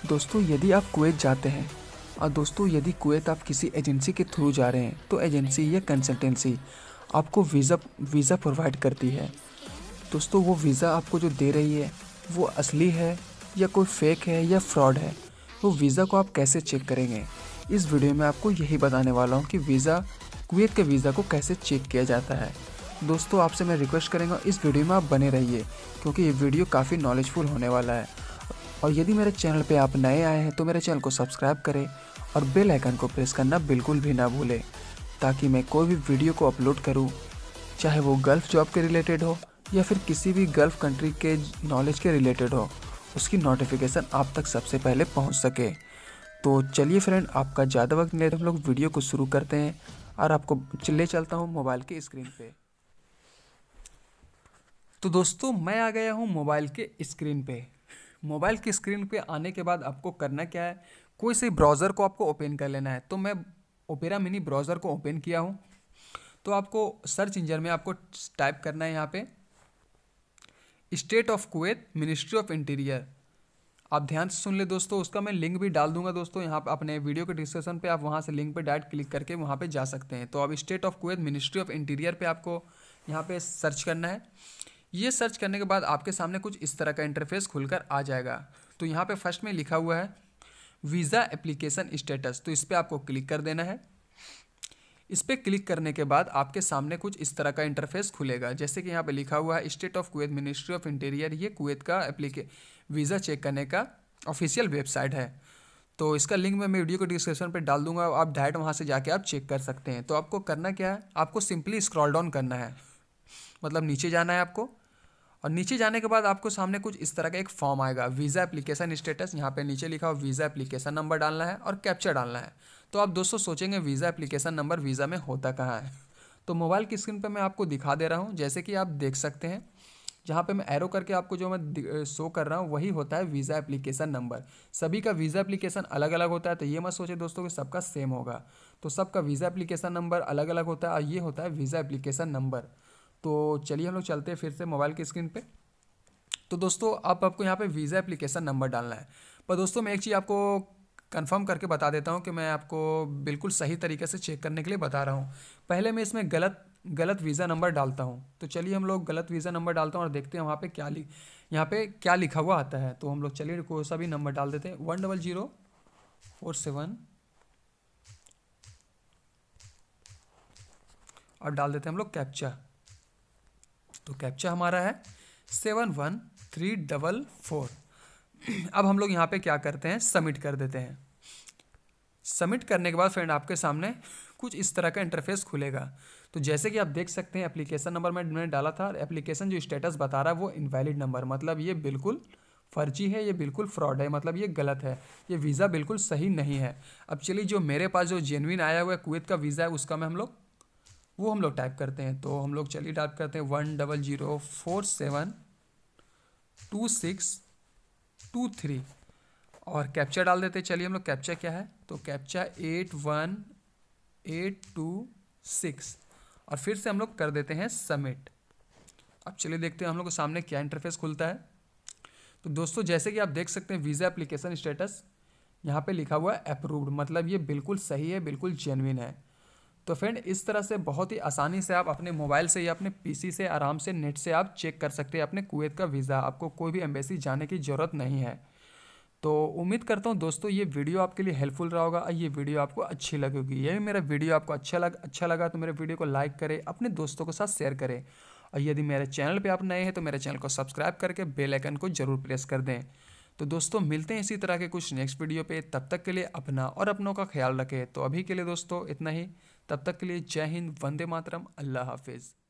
दोस्तों यदि आप कुवैत जाते हैं और दोस्तों यदि कुवैत आप किसी एजेंसी के थ्रू जा रहे हैं तो एजेंसी या कंसल्टेंसी आपको वीज़ा प्रोवाइड करती है। दोस्तों वो वीज़ा आपको जो दे रही है वो असली है या कोई फेक है या फ्रॉड है, वो वीज़ा को आप कैसे चेक करेंगे। इस वीडियो में आपको यही बताने वाला हूँ कि कुवैत के वीज़ा को कैसे चेक किया जाता है। दोस्तों आपसे मैं रिक्वेस्ट करूँगा इस वीडियो में आप बने रहिए क्योंकि ये वीडियो काफ़ी नॉलेजफुल होने वाला है। और यदि मेरे चैनल पे आप नए आए हैं तो मेरे चैनल को सब्सक्राइब करें और बेल आइकन को प्रेस करना बिल्कुल भी ना भूलें, ताकि मैं कोई भी वीडियो को अपलोड करूं, चाहे वो गल्फ़ जॉब के रिलेटेड हो या फिर किसी भी गल्फ़ कंट्री के नॉलेज के रिलेटेड हो, उसकी नोटिफिकेशन आप तक सबसे पहले पहुंच सके। तो चलिए फ्रेंड, आपका ज़्यादा वक्त नहीं लेते हम लोग वीडियो को शुरू करते हैं और आपको ले चलता हूँ मोबाइल की स्क्रीन पे। तो दोस्तों मैं आ गया हूँ मोबाइल के स्क्रीन पे। मोबाइल की स्क्रीन पे आने के बाद आपको करना क्या है, कोई से ब्राउज़र को आपको ओपन कर लेना है। तो मैं ओपेरा मिनी ब्राउज़र को ओपन किया हूँ। तो आपको सर्च इंजन में आपको टाइप करना है यहाँ पे state of Kuwait ministry of interior. आप ध्यान से सुन ले दोस्तों, उसका मैं लिंक भी डाल दूंगा दोस्तों यहाँ पे अपने वीडियो के डिस्क्रिप्शन पे। आप वहाँ से लिंक पे डायरेक्ट क्लिक करके वहाँ पे जा सकते हैं। तो अब state of Kuwait ministry of interior पे आपको यहाँ पे सर्च करना है। ये सर्च करने के बाद आपके सामने कुछ इस तरह का इंटरफेस खुलकर आ जाएगा। तो यहाँ पे फर्स्ट में लिखा हुआ है वीज़ा एप्लीकेशन स्टेटस, तो इस पर आपको क्लिक कर देना है। इस पर क्लिक करने के बाद आपके सामने कुछ इस तरह का इंटरफेस खुलेगा। जैसे कि यहाँ पे लिखा हुआ है state of Kuwait ministry of interior, ये कुवैत का वीज़ा चेक करने का ऑफिशियल वेबसाइट है। तो इसका लिंक मैं वीडियो के डिस्क्रिप्शन पे डाल दूंगा, आप डायरेक्ट वहाँ से जाके आप चेक कर सकते हैं। तो आपको करना क्या है, आपको सिंपली स्क्रॉल डाउन करना है, मतलब नीचे जाना है आपको। और नीचे जाने के बाद आपको सामने कुछ इस तरह का एक फॉर्म आएगा, वीज़ा एप्लीकेशन स्टेटस। यहाँ पे नीचे लिखा हुआ वीज़ा एप्लीकेशन नंबर डालना है और कैप्चा डालना है। तो आप दोस्तों सोचेंगे वीज़ा एप्लीकेशन नंबर वीज़ा में होता कहाँ है। तो मोबाइल की स्क्रीन पे मैं आपको दिखा दे रहा हूँ। जैसे कि आप देख सकते हैं जहाँ पे मैं एरो करके आपको जो मैं शो कर रहा हूँ वही होता है वीज़ा एप्लीकेशन नंबर। सभी का वीज़ा एप्लीकेशन अलग अलग होता है, तो ये मत सोचे दोस्तों कि सबका सेम होगा। तो सबका वीज़ा एप्लीकेशन नंबर अलग अलग होता है और ये होता है वीज़ा एप्लीकेशन नंबर। तो चलिए हम लोग चलते हैं फिर से मोबाइल की स्क्रीन पे। तो दोस्तों आपको यहाँ पे वीज़ा एप्लीकेशन नंबर डालना है। पर दोस्तों मैं एक चीज़ आपको कंफर्म करके बता देता हूँ कि मैं आपको बिल्कुल सही तरीके से चेक करने के लिए बता रहा हूँ। पहले मैं इसमें गलत वीज़ा नंबर डालता हूँ। तो चलिए हम लोग गलत वीज़ा नंबर डालता हूँ और देखते हैं वहाँ पे यहाँ पे क्या लिखा हुआ आता है। तो हम लोग चलिए कोई सा भी नंबर डाल देते हैं 10047 और डाल देते हैं हम लोग कैप्चा। तो कैप्चा हमारा है 71344। अब हम लोग यहाँ पे क्या करते हैं, सबमिट कर देते हैं। सबमिट करने के बाद फ्रेंड आपके सामने कुछ इस तरह का इंटरफेस खुलेगा। तो जैसे कि आप देख सकते हैं एप्लीकेशन नंबर मैंने डाला था, एप्लीकेशन जो स्टेटस बता रहा है वो इनवैलिड नंबर, मतलब ये बिल्कुल फर्जी है, ये बिल्कुल फ्रॉड है, मतलब ये गलत है, ये वीज़ा बिल्कुल सही नहीं है। अब चलिए जो मेरे पास जो जेन्युइन आया हुआ है कुवैत का वीज़ा है उसका मैं हम लोग टाइप करते हैं। तो हम लोग चलिए टाइप करते हैं 100472623 और कैप्चा डाल देते हैं। चलिए हम लोग कैप्चा क्या है, तो कैप्चा 81826 और फिर से हम लोग कर देते हैं सबमिट। अब चलिए देखते हैं हम लोग के सामने क्या इंटरफेस खुलता है। तो दोस्तों जैसे कि आप देख सकते हैं वीज़ा एप्लीकेशन स्टेटस यहाँ पे लिखा हुआ है अप्रूव्ड, मतलब ये बिल्कुल सही है, बिल्कुल जेन्युइन है। तो फ्रेंड इस तरह से बहुत ही आसानी से आप अपने मोबाइल से या अपने पीसी से आराम से नेट से आप चेक कर सकते हैं अपने कुवैत का वीज़ा। आपको कोई भी एम्बेसी जाने की ज़रूरत नहीं है। तो उम्मीद करता हूँ दोस्तों ये वीडियो आपके लिए हेल्पफुल रहा होगा और ये वीडियो आपको अच्छी लगेगी। यही मेरा वीडियो आपको अच्छा लगा तो मेरे वीडियो को लाइक करें, अपने दोस्तों के साथ शेयर करें और यदि मेरे चैनल पे आप नए हैं तो मेरे चैनल को सब्सक्राइब करके बेल आइकन को जरूर प्रेस कर दें। तो दोस्तों मिलते हैं इसी तरह के कुछ नेक्स्ट वीडियो पे, तब तक के लिए अपना और अपनों का ख्याल रखें। तो अभी के लिए दोस्तों इतना ही, तब तक के लिए जय हिंद, वंदे मातरम, अल्लाह हाफिज़।